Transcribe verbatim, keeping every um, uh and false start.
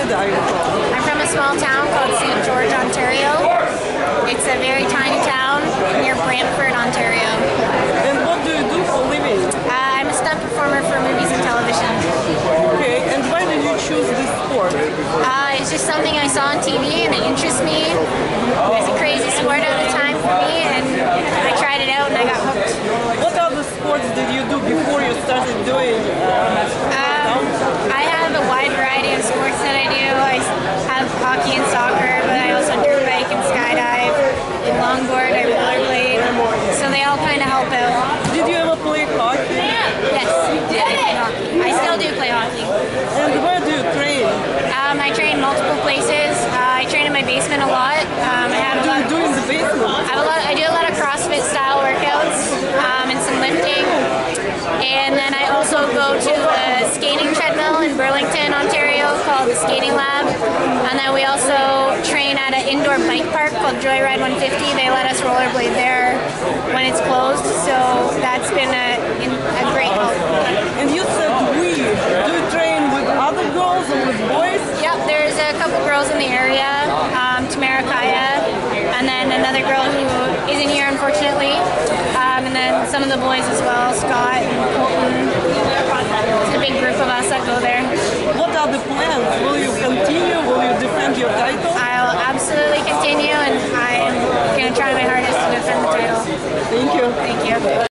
side are you from? I'm from a small town called Saint George, Ontario. It's a very tiny town near Brantford, Ontario. And what do you do for a living? Uh, I'm a stunt performer for movies and television. Okay, and why did you choose this sport? Uh, it's just something I saw on T V and it interests me. It was a crazy sport at the time for me, and I tried it out and I got hooked. What other sports did you do before you started doing? Uh, Um, I have a wide variety of sports that I do. I have hockey and soccer, but I also dirt bike and skydive, and longboard, I rollerblade. So they all kind of help out. did you ever play hockey? Yes, I play hockey. I still do play hockey. And where do you train? Um, I train multiple places. Uh, I train in my basement a lot. Um, I have a lot. What do you do in the basement? I have a lot. I do a lot of CrossFit style workouts um, and some lifting. And then I also go to a skating treadmill in Burlington, Ontario called the Skating Lab. And then we also train at an indoor bike park called Joyride one fifty. They let us rollerblade there when it's closed. So that's been a, a great help. And you said we. Do you train with other girls or with boys? Yep, there's a couple girls in the area, um, Tamara Kaya, and then another girl who isn't here unfortunately, um, and then some of the boys as well, Scott and Colton. It's a big group of us that go there. What are the plans? Will you continue? Will you defend your title? I'll absolutely continue, and I'm going to try my hardest to defend the title. Thank you. Thank you.